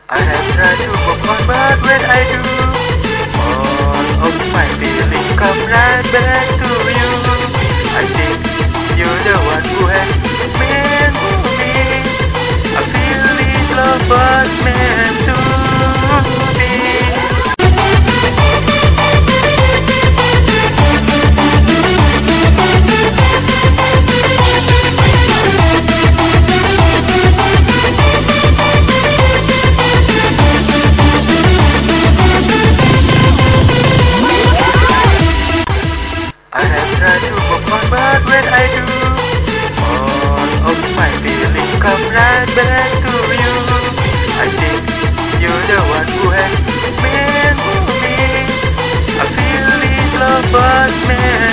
I have tried to move on, but when I do, all of my feelings come right back to you. I think you're the one who has meant to me. I feel this love was meant to be. I have tried to move on, but when I do, all of my feelings come right back to you. I think you're the one who has meant to me. I feel this love was meant